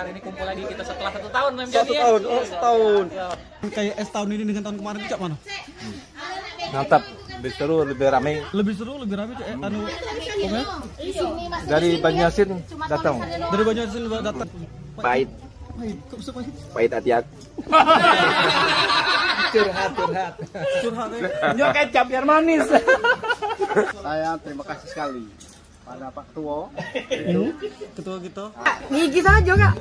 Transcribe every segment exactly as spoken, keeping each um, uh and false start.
hari ini kumpul lagi kita setelah satu tahun Mem Satu jadi ya. tahun, oh setahun. Ya. Kayak es tahun ini dengan tahun kemarin cak mana? Mantap, lebih seru, lebih ramai. Lebih seru, lebih ramai cak. Eh, anu, komen? Dari Banyuasin datang. Dari Banyuasin datang. Pahit, Pahit, kok bisa pahit? pahit hati aku. Curhat, curhat. Curhat ya. Nyok kecap biar manis. Saya terima kasih sekali pada Pak Ketua. Hmm? Ketua kita. Gigi saja kak.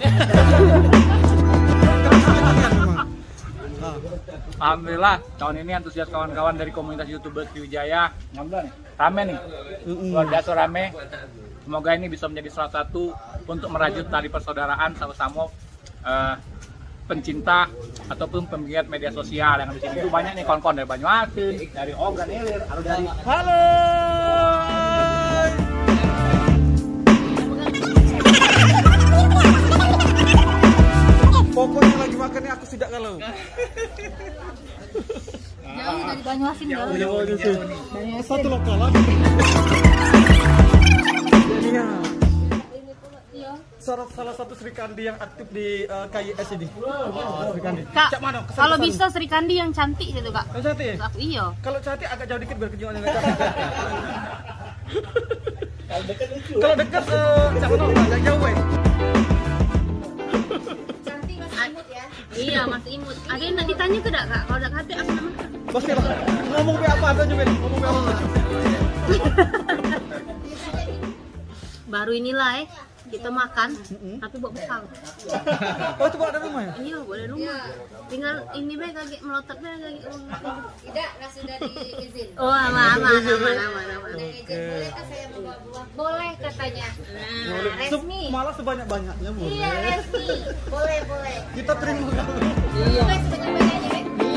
Alhamdulillah tahun ini antusias kawan-kawan dari komunitas YouTuber Sriwijaya rame nih, luar biasa rame. Semoga ini bisa menjadi salah satu untuk merajut tali persaudaraan sama-sama uh, pencinta ataupun penggiat media sosial yang di sini itu banyak nih kawan-kawan dari Banyuasin, dari Ogan Ilir, atau dari Halo. Pokoknya lagi makan nih aku tidak kalau. Jauh dari Banyuasin jauh. Jauh jauh nih. Satu lokal lagi. Iya. Salah, salah satu Sri Kandi yang aktif di uh, K Y S ini. Sri Kandi. Kak, Cak mana? Kesan, kalau kesan. bisa Sri Kandi yang cantik gitu kak. Yang cantik? Aku iya. Kalau cantik agak jauh dikit biar kejuangannya nggak cantik. Kalau dekat lucu. Kalau dekat, uh, cak mana? Agak jauh ya. Iya masih imut. Ada yang nak ditanya ke dak kak? Kalau dak hati aku nama. Pasti lah. Ngomong apa apa aja Ben? Ngomong apa? Baru inilah eh kita makan, mm-hmm. tapi bawa bekal. Oh itu bawa dari rumah ya? Iya bawa dari rumah. Tinggal ini be kagak melotot be kagak. Tidak, nggak sudah diizin. Oh aman aman aman aman aman. Bolehkah saya membawa buah? Boleh katanya. Nah, resmi. Malah sebanyak banyaknya boleh. Iya resmi. Boleh boleh. Kita terima. Iya. Sebanyak banyaknya.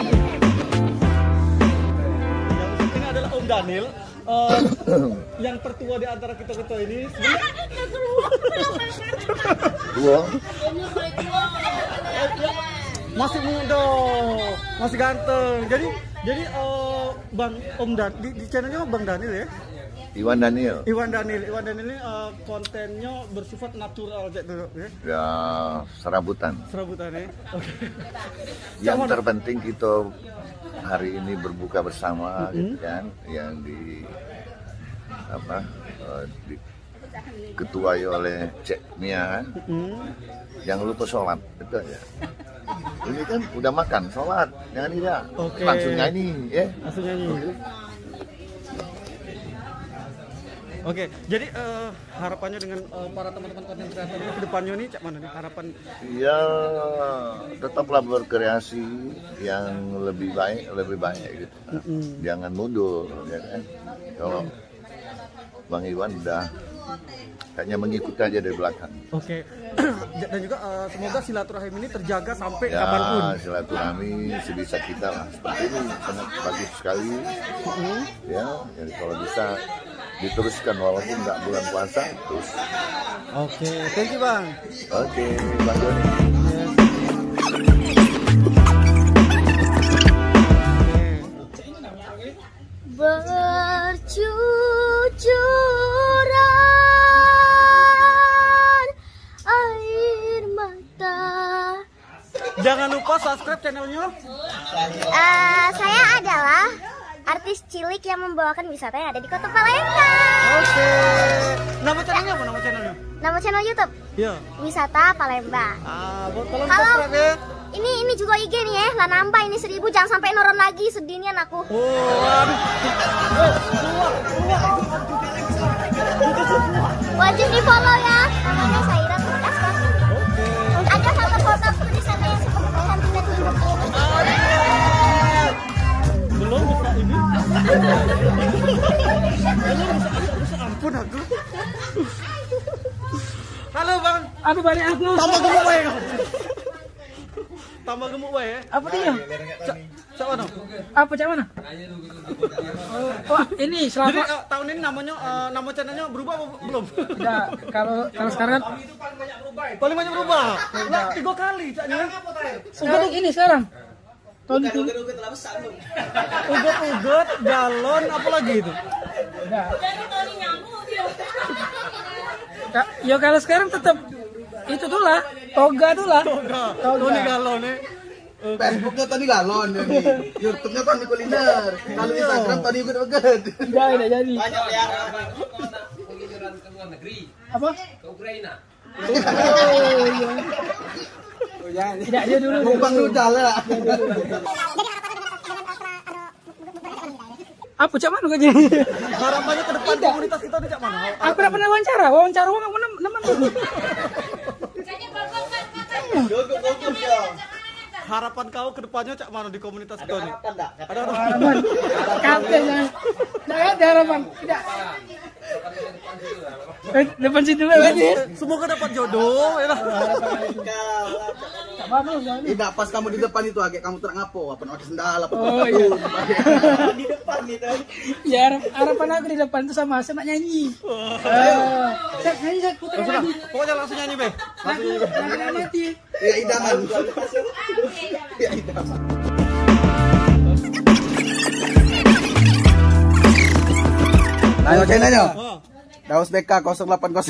Yang ini adalah Om Daniel. Uh, yang tertua di antara kita kita ini Dua. masih muda, masih ganteng. Jadi jadi uh, Bang Om Dan di, di channelnya Bang Daniel ya. Iwan Daniel. Iwan Daniel, Iwan Daniel ini uh, kontennya bersifat natural aja dulu ya. Ya, serabutan. Serabutan ya. Oke. Yang terpenting kita hari ini berbuka bersama, mm-hmm. gitu kan, yang di apa uh, di ketuai oleh Cek Mia kan. Mm-hmm. Jangan lupa sholat, betul ya. Ini kan udah makan, sholat, jangan tidak. Okay. Langsung nyanyi, ya. Langsung nyanyi. Oke, jadi uh, harapannya dengan uh, para teman-teman konten kreator ke depannya nih, cak mana nih harapan? Ya, tetaplah berkreasi yang lebih baik, lebih baik gitu. Mm-hmm. Jangan mundur, ya kan? Kalau Bang Iwan udah kayaknya mengikuti aja dari belakang. Oke, dan juga uh, semoga silaturahim ini terjaga sampai ya, kapanpun. Ya, silaturahmi sebisa kita lah. Seperti ini sangat bagus sekali. Mm-hmm. Ya, jadi kalau bisa diteruskan walaupun nggak bulan puasa terus. Oke, thank you Bang. Oke, Bang Doni. Bercucuran air mata. Jangan lupa subscribe channelnya. Uh, saya adalah artis cilik yang membawakan wisata yang ada di Kota Palembang. Oke. Nama channelnya apa nama channelnya? Nama channel YouTube? Iya. Wisata Palembang. Ah, tolong Halo. subscribe ya. Ini ini juga I G nih ya, lah nambah ini seribu, jangan sampai nurun lagi, sedihnya aku. Oh, aduh. Wajib di follow ya. Namanya Saira Tugas Kasih. Oke. Ada satu foto aku di sana yang seperti cantiknya tuh duduk ini. Belum bisa ini. Belum bisa, ampun aku. Halo Bang. Aduh balik aku. Tambah gemuk wae. Tambah gemuk wae ya. Apa dia? Cak mana? Apa cak mana? Oh, ini Jadi selama uh, tahun ini namanya uh, nama channelnya berubah apa belum? ya, kalau kalau sekarang Paling banyak berubah. Lah tiga kali caknya. sekarang ini sekarang. Tahun itu. Ugot-ugot, galon, apa lagi itu? Ya. Ya, ya kalau sekarang tetap itu tuh lah. Toga tuh lah. Toga. Tony Galon nih. Facebooknya Tony Galon jadi. YouTube-nya Tony Kuliner. Kalau Instagram Tony Uget-uget. Enggak ada jadi. Banyak ya. Pengikiran ke luar negeri. Apa? Ke Ukraina. Oh iya. Tidak dia dulu. Numpang rudal lah. Apa cak mana gaji? Harapannya ke depan komunitas kita nih cak mana? Aku tidak pernah wawancara, wawancara orang aku nemen dulu. Harapan kau ke depannya cak mana di komunitas kita nih? Ada Harapan. Katanya. Tidak ada harapan. Tidak. Eh, depan situ lagi. Semoga dapat jodoh ya lah. Cak mana soalnya? Tidak pas kamu di depan itu agak kamu terang apa? Apa pakai sendal apa? Oh iya. Di depan itu. Ya harap, harapan aku di depan itu sama sama nyanyi. Eh, Saya nyanyi saya putar Sudah, lagi. pokoknya langsung nyanyi be. Lagu lagu mati. Ya idaman. Ya idaman. Ayo channelnya. Daus B K nol delapan nol.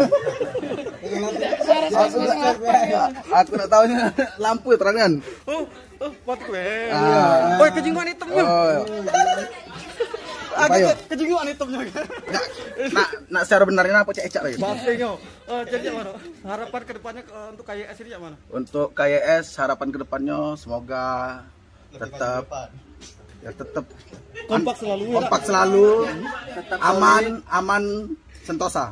Aku nak tahunya lampu terangan. Oh, oh, buat gue. Ah. Oh, kejinguan hitamnya. Oh. Agak Ayo. ke- kejinguan hitamnya. Nak, nak, nak secara benarnya apa cek-cek lagi? Bahasanya. Eh, jadi cak mana? Harapan ke depannya eh, untuk K Y S ini cak mana? Untuk K Y S harapan kedepannya semoga tetap ya tetap Kompak selalu. ya, kompak selalu, aman, aman, sentosa.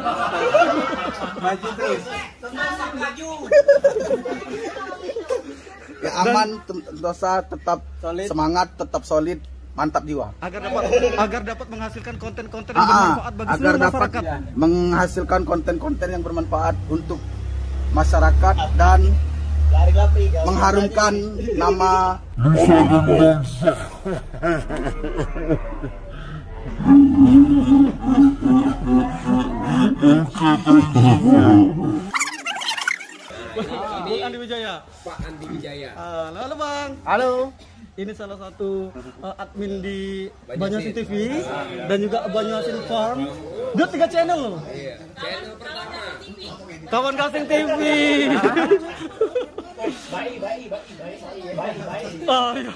Maju terus. Ya aman, sentosa, tetap semangat, tetap solid, mantap jiwa. Agar dapat agar dapat menghasilkan konten-konten yang Ah, ah, bermanfaat bagi agar seluruh dapat masyarakat. menghasilkan konten-konten yang bermanfaat untuk masyarakat dan mengharumkan nama Bang Andi Wijaya. Pak Andi Wijaya. Ah, halo Bang. Halo. Ini salah satu uh, admin di Banyuasin T V dan juga Banyuasin Farm. Dia tiga channel loh. Iya. Channel pertama. Kawan Gasing T V. Ah, iya.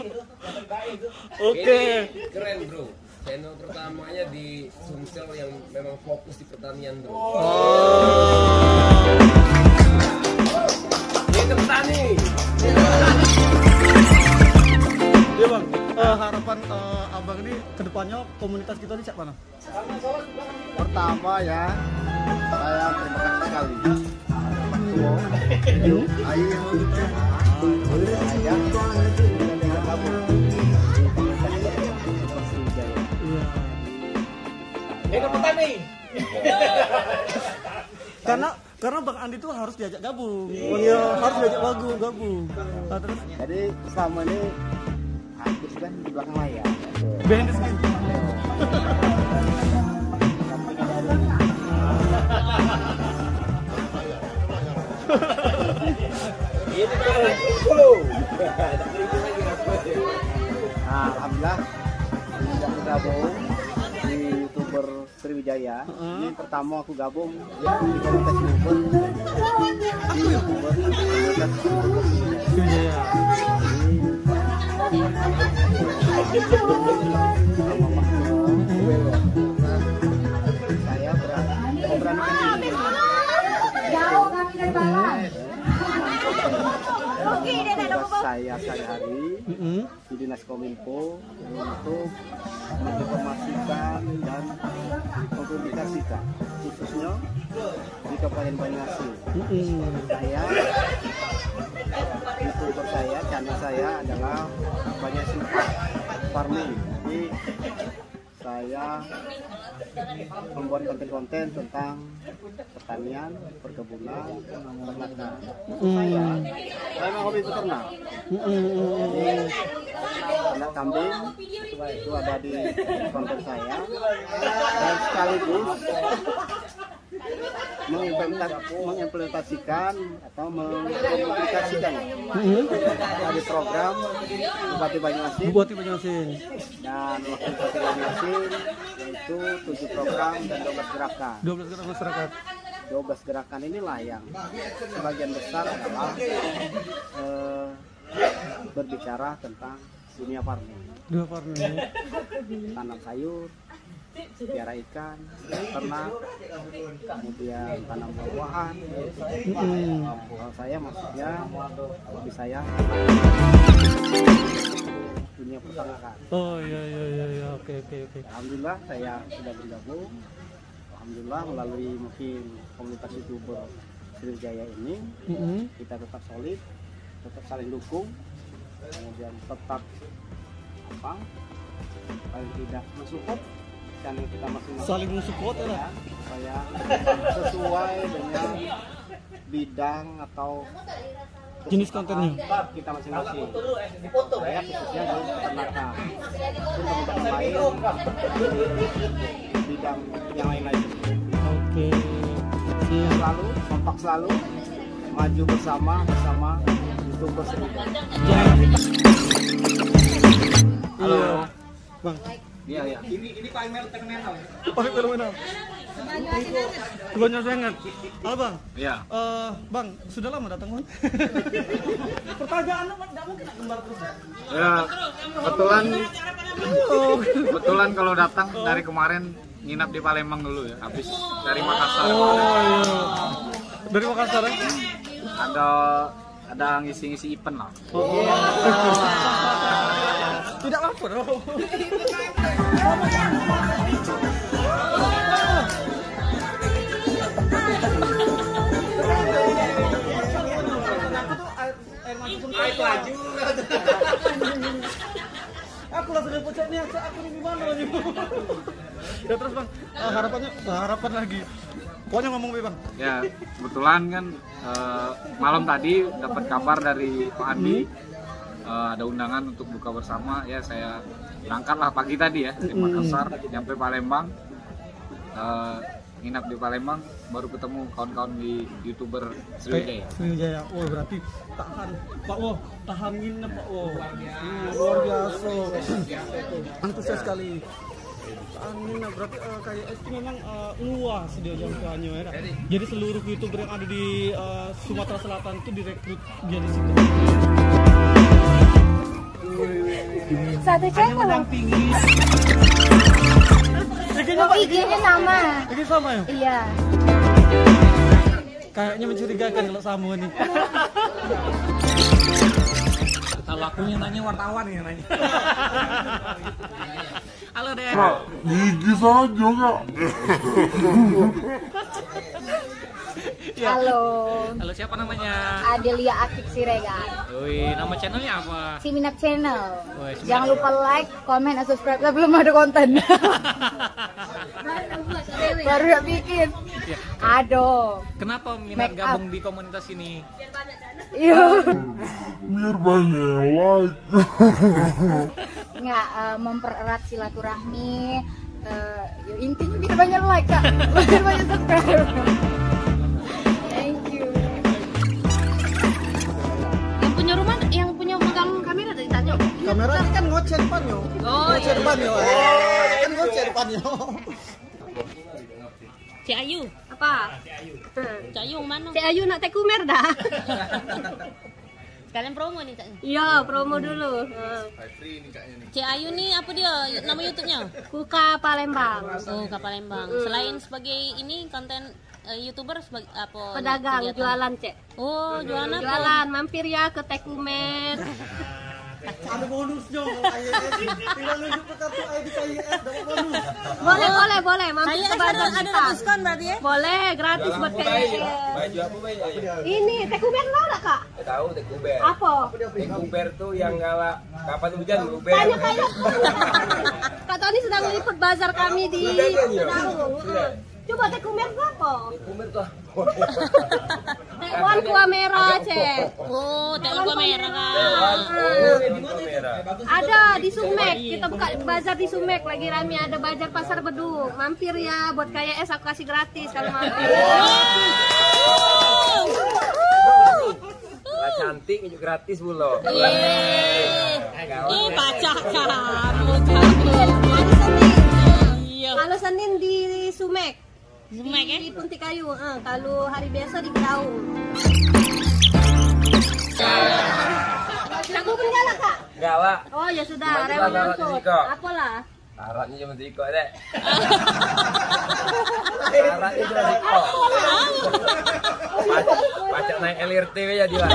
Oke. Ini keren bro. Channel pertamanya di Sumsel yang memang fokus di pertanian bro. Ini petani. Iya Bang. Eh, harapan eh, Abang ini kedepannya komunitas kita ini cak mana? Pertama ya, saya terima kasih sekali. Ayo, ayo, Ini petani. Karena karena Bang Andi tuh harus diajak gabung. Oh iya, harus diajak gabung, gabung. Nah, terus Jadi selama ini aku kan di belakang layar. behind the scene. Nah, alhamdulillah sudah bergabung di YouTuber Sriwijaya. Ini pertama aku gabung di komunitas YouTuber. Di YouTuber komunitas YouTuber Sriwijaya. Saya berani memberanikan diri. Tugas saya sehari-hari di Dinas Kominfo untuk menginformasikan dan mempublikasikan khususnya di Kabupaten Banyuasin. Saya YouTuber saya, channel saya adalah Banyuasin Farming. Jadi saya membuat konten-konten tentang pertanian, perkebunan, peternakan. Saya, saya memang hobi peternak. Jadi anak kambing itu ada di konten saya dan sekaligus mengimplementasikan, mengimplementasikan atau mengkomunikasikan dari program Bupati Banyuasin Bupati Banyuasin. dan Wakil Bupati Banyuasin, yaitu tujuh program dan dua belas gerakan. dua belas gerakan masyarakat. dua belas gerakan inilah yang sebagian besar adalah eh, berbicara tentang dunia farming. Dua farming. Tanam sayur, piara ikan, ternak, kemudian tanam buah-buahan. Mm-hmm. Kalau saya maksudnya hobi saya dunia peternakan. Oh iya iya iya iya. Oke oke oke. Alhamdulillah saya sudah bergabung. Alhamdulillah melalui mungkin komunitas YouTuber Sriwijaya ini, Mm-hmm. kita tetap solid, tetap saling dukung, kemudian tetap apa? Paling tidak mensupport channel kita masing-masing. Saling mensupport ya. Ya, supaya sesuai dengan bidang atau Jenis kontennya. kita masing-masing. Saya khususnya di peternakan. Mungkin teman-teman lain di bidang yang lain-lain. Oke. Siap. Selalu kompak selalu maju bersama bersama YouTuber Sriwijaya. Halo. Bang. Iya ya. Ini ini pamer terkenal. Paling fenomenal. Keluarnya sangat. Halo Bang. Iya. Eh, Bang, sudah lama datang Bang? Pertanyaannya enggak mungkin kembar terus. Ya, kebetulan kebetulan kalau datang dari kemarin nginap di Palembang dulu ya, habis dari Makassar. Oh iya. Dari Makassar ya? Ada ada ngisi-ngisi event lah. Oh. Tidak lapor. Oh. Aku langsung dapat nih, aku ini gimana nih? Ya terus Bang, uh, harapannya uh, harapan lagi. Pokoknya ngomong Bang. Ya, kebetulan kan uh, malam tadi dapat kabar dari Pak Andi uh, ada undangan untuk buka bersama. Ya saya berangkatlah pagi tadi ya di Makassar, nyampe Palembang. Uh, nginap di Palembang, baru ketemu kawan-kawan di YouTuber Sriwijaya. Sriwijaya. Oh, berarti tahan Pak Wo, tahan nginep Pak Wo. Hmm, luar biasa. Antusias sekali. Tahan nginep berarti uh, kayak itu memang uh, luas dia jangkauannya ya. Jadi seluruh YouTuber yang ada di uh, Sumatera Selatan itu direkrut dia di situ. Satu channel. Oh, I G-nya sama. I G sama ya? Iya. Kayaknya mencurigakan kalau sama nih. Kalau aku yang nanya wartawan yang nanya. Halo deh. Gigi saja kak. Halo. Halo, siapa namanya? Adelia Akik Siregar. Wih, nama channelnya apa? Siminap Channel. Woi, Siminap. Jangan lupa like, comment, dan subscribe. Lah belum ada konten. Baru ya bikin. Ya. Aduh. Kenapa minat Make gabung di komunitas ini? Iya. Biar banyak like. Nggak uh, mempererat silaturahmi. Uh, ya intinya biar banyak like kak, biar banyak subscribe. Thank you. Yang punya rumah, yang punya megang kamera dari tanya. Kamera ini kan ngoceh depannya. Oh Ngoceh iya. depannya. Eh, kan ngoceh depannya. Cik Ayu. Apa? Cik Ayu mana? Cik Ayu nak tekumer dah. Kalian promo nih Cak. Iya, promo dulu. Cik Ayu nih apa dia nama YouTube-nya? Kuka Palembang. Oh, ke Palembang. Selain sebagai ini konten uh, YouTuber sebagai apa? Pedagang, kegiatan? jualan cek. Oh, jualan apa? Jualan, mampir ya ke Tekumer. Ada bonusnya kalau I S. Tinggal nunjuk ke kartu I D K I S dapat bonus. Boleh, boleh, boleh. Mampir Saya ke ada bazar ada kita. diskon berarti ya? Boleh, gratis buat K I S. Baju apa bayi? Ini Tekumer tahu enggak, Kak? Tahu Tekuber. Apa? Tekuber tuh yang ngalah kapan hujan Uber. Tanya kayak Kak Tony sedang meliput bazar kami di Penarung. Coba Tekumer apa? Tekuber tuh. Tekwan kuah merah, Cek. Oh, telepon gua merah kan. Oh, di merah. Ada di Sumek. Kita buka bazar di Sumek. Lagi rame ada bazar pasar Bedung. Mampir ya buat K I S aku kasih gratis kalau mampir. Lah cantik itu gratis bulo. Ih, ih pacak kamu. Hari Senin. Iya. Kalau Senin di Sumek. Di, di Punti Kayu, eh, kalau hari biasa di Graung. Kamu pun galak kak? Galak. Oh ya sudah, Cuma rewel galak langsung. di Ziko. Apalah? Syaratnya cuma Ziko deh. Syaratnya cuma Ziko. Pacak naik L R T aja dia.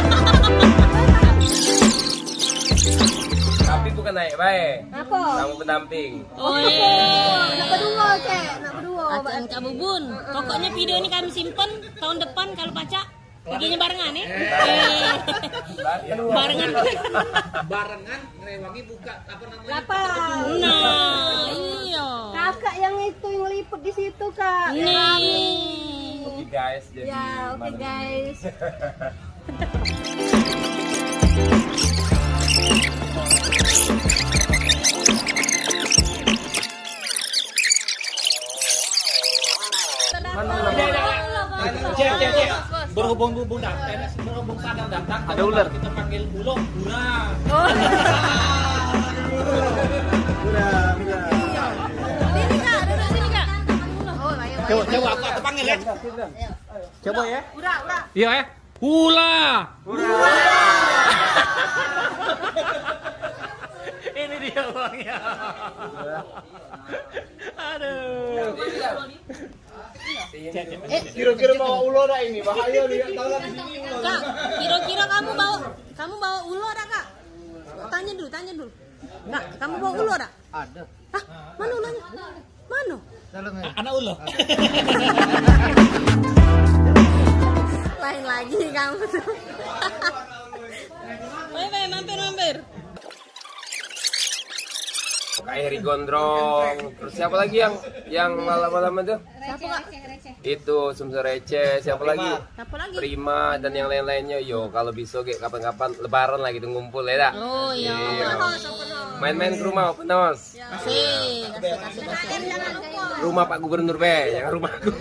Tapi bukan naik baik. Apa? Kamu pendamping. Oh iya. Nak berdua cek, nak berdua. Acang Kak Bubun. Pokoknya video ini kami simpen tahun depan kalau Pacak perginya barengan ya. Barengan. Barengan ngerewangi buka apa namanya? Lapar. Nah, iya. Kakak yang itu yang liput di situ kak. Nih. Oke guys, jadi Ya oke guys. Cek, cek, cek. Berhubung-hubung datang, berhubung sadar datang. Ada ular. Kita panggil ulo, urang. Udah, udah. Sini Kak, duduk sini Kak. Oh ayo. Coba, coba aku, aku panggil ya. Coba ya. Udah, udah. Iya ya. Hula. Ini dia uangnya. Aduh. Kira-kira bawa ulo dah ini, bahaya lihat tangan di sini. Kak, kira-kira kamu bawa kamu bawa ulo dah Kak? Tanya dulu, tanya dulu. Kak, kamu bawa ulo dah? Ada. Hah? Mana ulonya? Mana? Anak ulo. Lain lagi kamu tuh. Baik, baik, mampir, mampir. Kak Heri Gondrong. Terus siapa lagi yang yang malam-malam itu? Siapa Kak? Itu Sumser Receh. Siapa lagi? Siapa lagi? Prima dan yang lain-lainnya. Yo, kalau bisa kayak kapan-kapan Lebaran lagi tuh ngumpul ya dak. Oh iya. Main-main ke rumah open house. Asik, asik, asik, asik. Rumah Pak Gubernur be, jangan rumahku.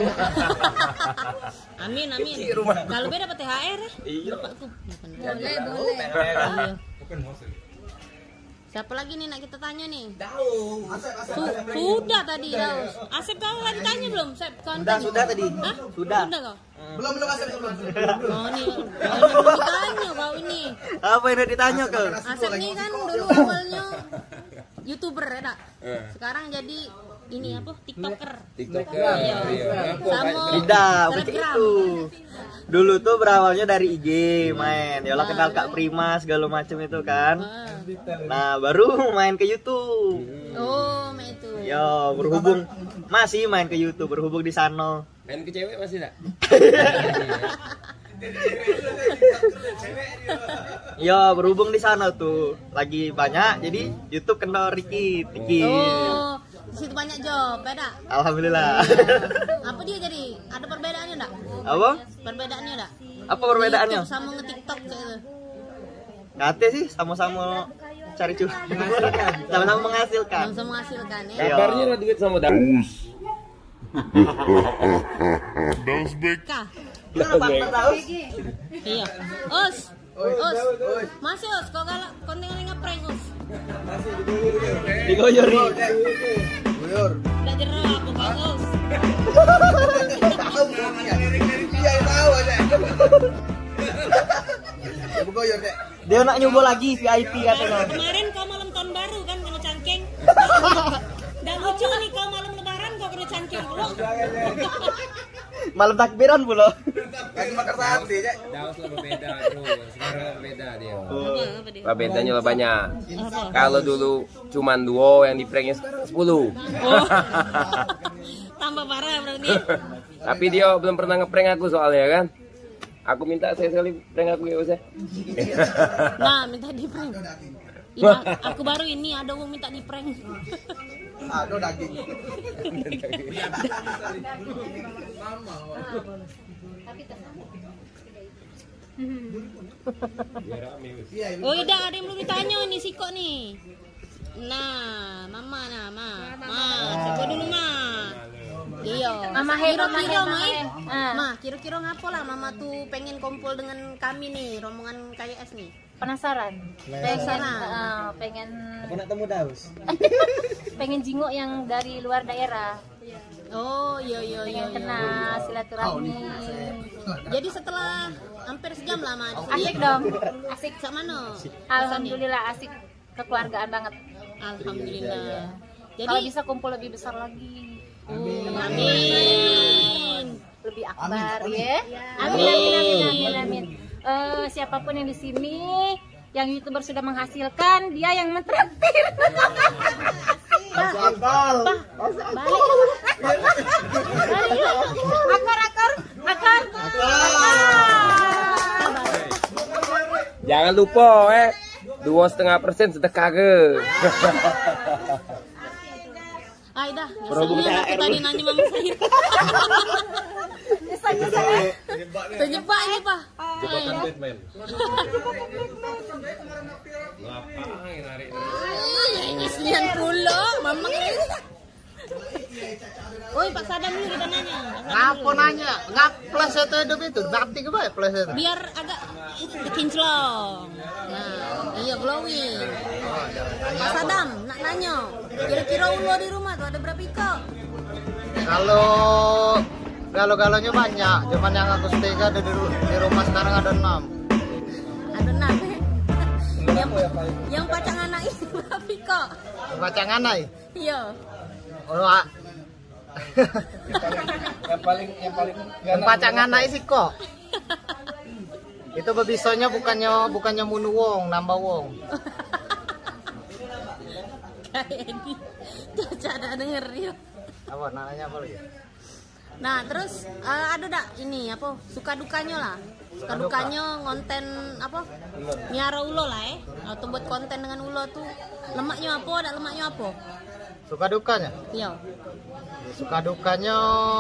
Amin, amin. Rumah. Kalau be dapat T H R ya? Iya. Bapakku. Boleh, boleh. Iya. Siapa lagi nih nak kita tanya nih? Su sudah tadi Daus. Asep kau lagi tanya belum? Sep, Sudah, sudah tadi. Hah? Sudah. Sudah kau? Belum belum asal belum. Oh nih, kau belum ditanya kau ini. Apa yang udah ditanya kau? Asep nih kan dulu awalnya YouTuber ya dak. Sekarang jadi ini apa? TikToker. TikToker. Iya. Sama Tidak, bukan Telegram. itu. Dulu tuh berawalnya dari I G main. Ya Allah kenal Kak Prima segala macam itu kan. Nah, baru main ke YouTube. Oh, main itu. Yo, berhubung masih main ke YouTube, berhubung di sana. Main ke cewek masih enggak? Yo, berhubung di sana tuh lagi banyak, jadi YouTube kendor dikit, dikit. Oh, di situ banyak job, beda. Alhamdulillah. Apa dia jadi? Ada perbedaannya enggak? Apa? Perbedaannya enggak? Apa perbedaannya? YouTube sama nge-TikTok kayak itu. Kate sih sama-sama cari cuan. Sama-sama menghasilkan. Sama-sama menghasilkan ya. Kabarnya ada duit sama Daus. Daus back. Kah? Kenapa Daus? Iya. Us. Us. Masih Us, kok galak konten ngeprank Us. Digoyori. Goyor. Udah jerah aku Bang Us. Tahu dia tahu aja. Ya goyor deh. Dia nak nyoba lagi V I P katanya. Kemarin kau malam tahun baru kan kena cangkeng. Dan lucu nih kau malam lebaran kau kena cangkeng pula. Malam takbiran pula. Lagi makan sate aja. Daus lah berbeda bro. Sekarang berbeda dia. Apa, apa dia? Apa bedanya lah banyak. Kalau dulu cuman duo yang di pranknya sekarang sepuluh. Oh. Tambah parah berarti. Tapi dia belum pernah ngeprank aku soalnya kan. Aku minta saya sekali prank aku ya Ustaz. Nah, minta di prank. Iya, aku baru ini ada uang minta di prank. Ada daging. Oh iya, ada yang belum ditanya nih Siko nih. Nah, mama nah, ma, ma, Siko dulu ma. Iya. Mama He, Mama He, Kira-kira Mama ma, He. Ah. ma, kira-kira ngapa lah mama tuh pengen kumpul dengan kami nih, rombongan K Y S nih. Penasaran. Pengen, uh, pengen Aku nak temu Daus. pengen jinguk yang dari luar daerah. Oh, iya iya iya. Pengen kenal silaturahmi. Jadi setelah hampir sejam lah Mas. Asik dong. Asik sama no. Alhamdulillah asik, kekeluargaan banget. Alhamdulillah. Jadi Kalau bisa kumpul lebih besar lagi. Amin. Amin. Lebih akbar ya. Amin amin amin amin amin. Eh, siapapun yang di sini yang YouTuber sudah menghasilkan, dia yang mentraktir. Akal. Balik. Balik. Akar akar akar. Jangan lupa eh dua setengah persen sedekah ke. Ay dah, nyesel aku tadi nanya mama saya. Nyesel nyesel ya. Terjebak ini Pak. Jebakan Batman. Ngapain narik? Ini sembilan puluh, mama ini. Oi Pak Sadam dulu kita nanya. Ngapa nanya? Ngap plus itu hidup itu? Bakti ke baik plus itu? Biar agak kinclong. Nah, iya glowing. Pak Sadam, nak nanya. Kira-kira ulo di rumah tuh ada berapa iko? Kalau galo-galonya banyak, cuman yang aku setia di, di rumah sekarang ada enam. Ada enam. Yang, yang pacang anak itu berapa iko? Pacang anak? Iya. Oh, ah. Yang paling yang paling yang pacang anak sih kok. Itu bebisonya bukannya bukannya munu wong, nambah wong. Kayak ini Caca ada denger ya. Apa namanya apa lagi? Nah terus uh, ada dak ini apa suka dukanya lah. Suka dukanya ngonten apa miara ulo lah eh atau buat konten dengan ulo tuh lemaknya apa ada lemaknya apa? Suka dukanya? Iya. Suka dukanya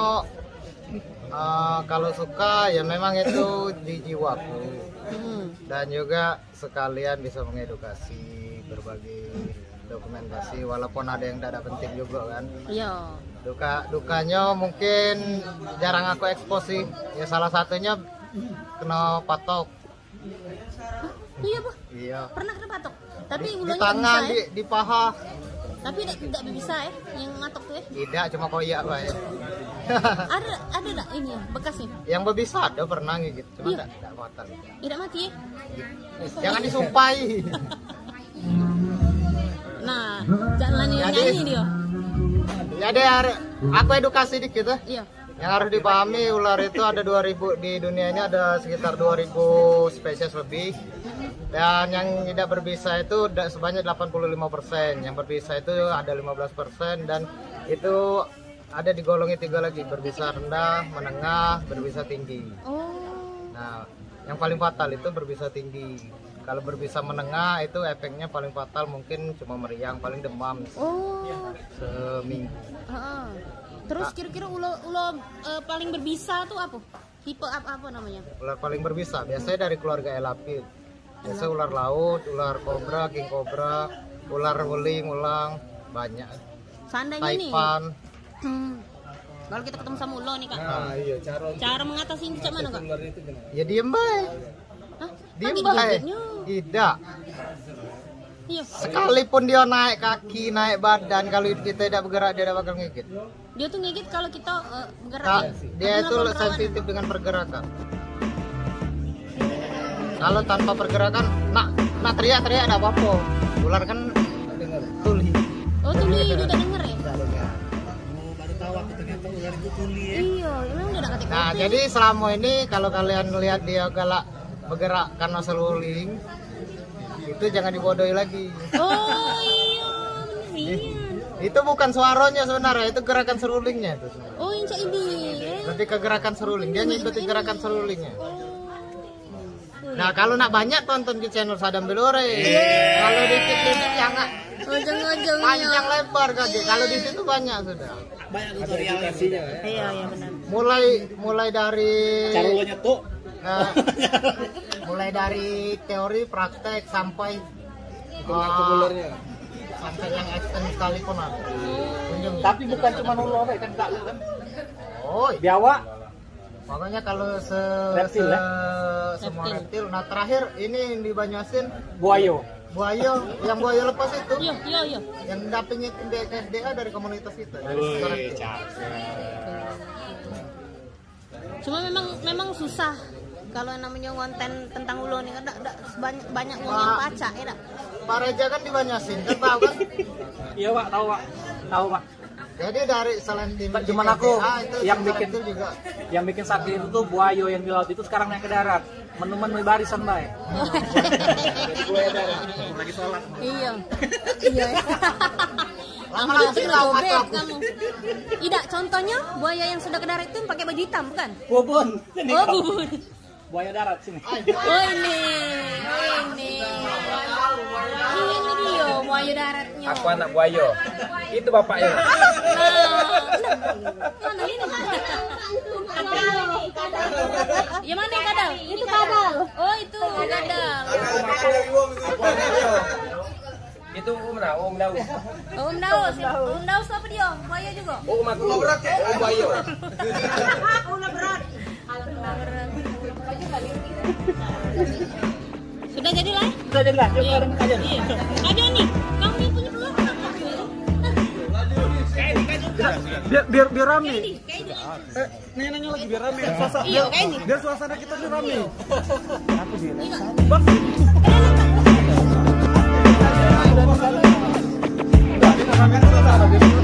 uh, kalau suka ya memang itu di jiwaku. Hmm. Dan juga sekalian bisa mengedukasi berbagi dokumentasi walaupun ada yang tidak penting juga kan. Iya. Duka dukanya mungkin jarang aku ekspos sih. Ya salah satunya kena patok. Hah? Iya Bu. Iya. Pernah kena patok. Tapi di, ulangnya di tangan bisa, di, eh? di paha. Tapi tidak tidak bisa ya yang ngatok tuh ya. Tidak cuma koyak Pak ya. Ada ada enggak ini ya bekasnya? Yang berbisa ada pernah gitu. Cuma iya. tidak fatal. Tidak mati ya? Jangan disumpai. Nah, jangan nyanyi dia. Jadi aku edukasi dikit ya. Iya. Yang harus dipahami ular itu ada dua ribu di dunia ini ada sekitar dua ribu spesies lebih. Dan yang tidak berbisa itu sebanyak delapan puluh lima persen. Yang berbisa itu ada lima belas persen dan itu ada digolongi tiga lagi, berbisa rendah, menengah, berbisa tinggi. Oh. Nah, yang paling fatal itu berbisa tinggi. Kalau berbisa menengah itu efeknya paling fatal mungkin cuma meriang, paling demam. Oh. Seminggu. Uh-uh. Terus kira-kira ulo ulo uh, paling berbisa tuh apa? Tipe apa apa namanya? Ular paling berbisa biasanya dari keluarga elapid. Biasa ular laut, ular kobra, king kobra, ular wuling, ulang, banyak. Seandainya nih. Taipan. Hmm. Kalau kita ketemu sama ulo nih Kak. Nah, iya cara cara mengatasi ini cak mana Kak? Ya diem baik. Hah? Diem baik. Tidak. Iya. Sekalipun dia naik kaki, naik badan, kalau kita tidak bergerak dia tidak bakal ngigit. Dia tuh ngigit kalau kita uh, bergerak. Kak, ya? dia itu sensitif dengan pergerakan. Kalau tanpa pergerakan, nak nak teriak-teriak ada apa-apa. Ular kan tuli. Oh tuli dia tidak dengar ya? Baru tahu aku ternyata ular itu tuli ya. Iya, emang udah ada ketik. Nah, jadi selama ini kalau kalian lihat dia galak bergerak karena seruling, itu jangan dibodohi lagi. Oh iya, bener. Itu bukan suaranya sebenarnya, itu gerakan serulingnya itu. Oh yang cak ini. Lebih ke gerakan seruling, dia ngikutin gerakan serulingnya. Nah kalau nak banyak tonton di channel Sadam Belore. Kalau dikit-dikit jangan. Ujung-ujungnya. Panjang lebar kan, kalau di situ banyak sudah. Banyak tutorialnya. Iya iya benar. Mulai mulai dari. Cara lo nyetuk. Nah, mulai dari teori praktek sampai uh, sampai yang ekstern sekalipun ada. Tapi bukan cuma ular kan Kak kan? Oh, biawak. Makanya kalau se, reptil, se ya? semua reptil. Nah terakhir ini di Banyuasin buayo. buaya, yang buaya lepas itu. Iya, iya, iya. Yang dampingin K S D A dari komunitas kita. Dari Wih, Cuma memang memang susah kalau yang namanya konten tentang ulo nih, ada ada banyak banyak uang yang pacak ya, dak. Pak Reja kan dibanyasin, kan tahu kan? Iya Pak, tahu Pak, tahu Pak. Jadi dari selain di Cuman aku ah, itu yang secara bikin itu juga. yang bikin sakit itu tuh buayo yang di laut itu sekarang naik ke darat. Menu-menu barisan bae. Lagi sholat. Iya. Iya. Lama-lama sih gobek kamu. Tidak, contohnya buaya yang sudah ke darat itu pakai baju hitam bukan? Bubun. Oh, bubun. Buaya darat sini. Oh ini, oh ini, ini dia buaya daratnya. Aku anak buaya. Itu bapaknya. Mana ini? Ya mana yang kadal? Itu kadal. Oh itu kadal. Itu Om Daus, Om Daus. Om Daus, Om Daus apa dia? Buaya juga? Om aku. Om buaya. Ulah berat. Sudah jadi lah? Sudah jadi lah. Iya. Iya. Ada nih. Kamu yang punya peluang. Biar biar biar rame. Kayak ini, kayak ini. Eh, nih nanya lagi biar rame. Suasana, Iya, kayak ini. biar suasana kita nih rame. Aku dia. Iya. Bang. Udah, ini rame suasana.